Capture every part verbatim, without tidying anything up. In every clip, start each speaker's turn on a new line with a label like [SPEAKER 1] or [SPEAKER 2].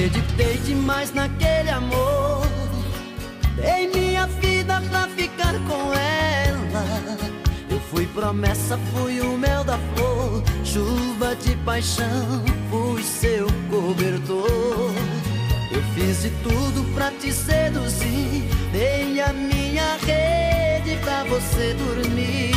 [SPEAKER 1] Acreditei demais naquele amor, dei minha vida pra ficar com ela. Eu fui promessa, fui o mel da flor, chuva de paixão, fui seu cobertor. Eu fiz de tudo pra te seduzir, dei a minha rede pra você dormir.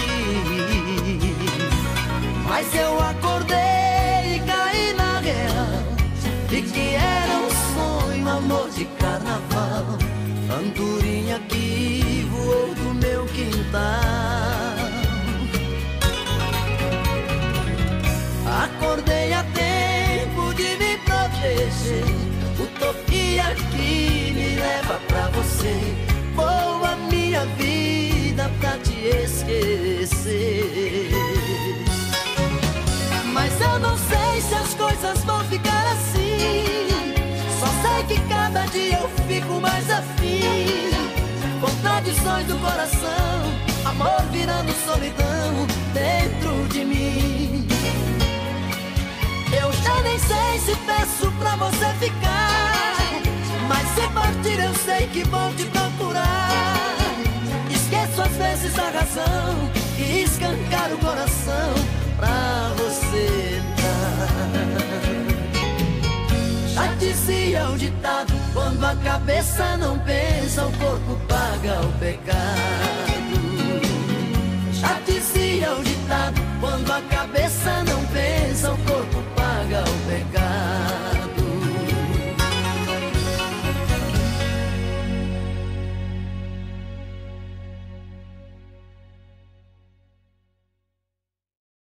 [SPEAKER 1] Mas eu acordei e caí na real, vi que era um sonho, amor de carnaval, andorinha que voou do meu quintal. Acordei a tempo de me proteger, utopia que me leva pra você. Vou a minha vida pra te esquecer. Mas eu não sei se as coisas vão ficar assim, só sei que cada dia eu fico mais afim. Contradições do coração, amor virando solidão dentro de mim. Eu já nem sei se peço pra você ficar, mas se partir eu sei que vou te procurar. Esqueço às vezes a razão e escancar o coração pra você entrar. Já dizia o ditado, quando a cabeça não pensa, o corpo paga o pecado. Já dizia